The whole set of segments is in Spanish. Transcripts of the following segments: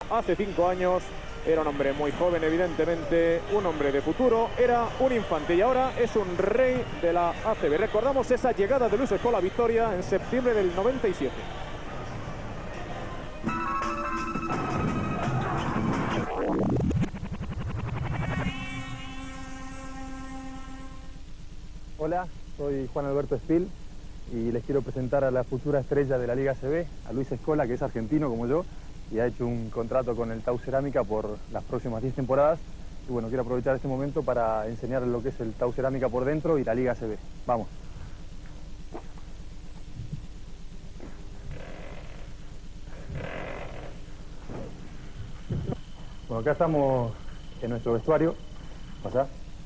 hace 5 años. Era un hombre muy joven, evidentemente, un hombre de futuro, era un infante y ahora es un rey de la ACB. Recordamos esa llegada de Luis Scola a Vitoria en septiembre del 97. Hola, soy Juan Alberto Espil y les quiero presentar a la futura estrella de la Liga ACB, a Luis Scola, que es argentino como yo y ha hecho un contrato con el Tau Cerámica por las próximas 10 temporadas. Y bueno, quiero aprovechar este momento para enseñarles lo que es el Tau Cerámica por dentro y la Liga ACB. Vamos. Bueno, acá estamos en nuestro vestuario. Pasá.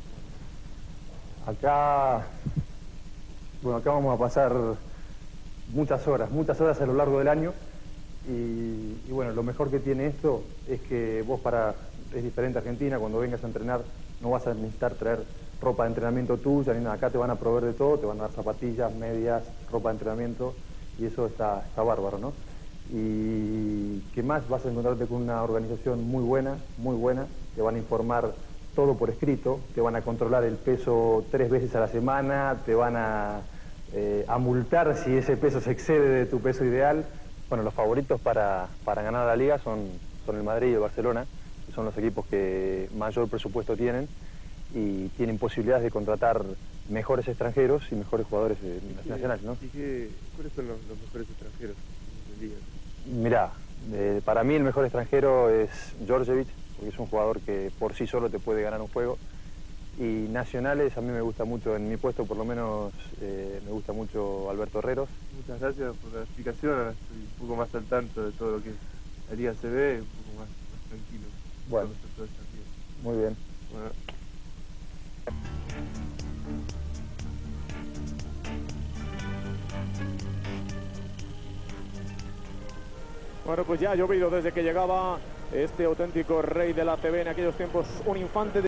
Acá vamos a pasar muchas horas a lo largo del año. Y bueno, lo mejor que tiene esto es que vos es diferente a Argentina, cuando vengas a entrenar no vas a necesitar traer ropa de entrenamiento tuya ni nada. Acá te van a proveer de todo, te van a dar zapatillas, medias, ropa de entrenamiento y eso está bárbaro, ¿no? Y ¿qué más? Vas a encontrarte con una organización muy buena, te van a informar todo por escrito, te van a controlar el peso 3 veces a la semana, te van a multar si ese peso se excede de tu peso ideal. Bueno, los favoritos para ganar la liga son el Madrid y el Barcelona, que son los equipos que mayor presupuesto tienen y tienen posibilidades de contratar mejores extranjeros y mejores jugadores nacionales, ¿no? ¿Y cuáles son los mejores extranjeros de liga? Mirá, para mí el mejor extranjero es Djordjevic, porque es un jugador que por sí solo te puede ganar un juego. Y nacionales, a mí me gusta mucho, en mi puesto por lo menos, me gusta mucho Alberto Herreros. Muchas gracias por la explicación, ahora estoy un poco más al tanto de todo lo que es la Liga CB, un poco más tranquilo. Bueno, muy bien. Bueno. Bueno, pues ya ha llovido desde que llegaba este auténtico rey de la ACB en aquellos tiempos, un infante de